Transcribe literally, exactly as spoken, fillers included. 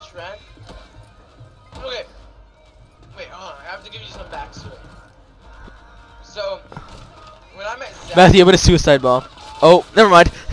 friend. Okay. Wait, hold on. I have to give you some backstory. So, when I met Zach, Matthew, I'm gonna suicide bomb. Oh, never mind.